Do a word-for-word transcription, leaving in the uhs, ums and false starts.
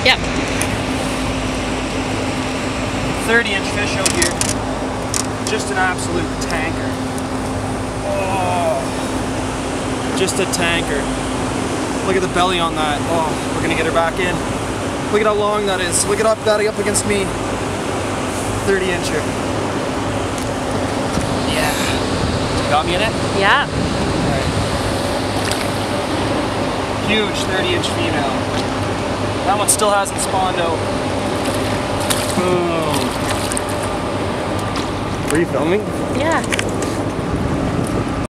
Yep. thirty inch fish out here. Just an absolute tanker. Oh, just a tanker. Look at the belly on that. Oh, we're gonna get her back in. Look at how long that is. Look at up that up against me. thirty incher. Yeah. Got me in it? Yeah. Alright. Huge thirty inch female. That one still hasn't spawned out. Boom. Were you filming? Yeah.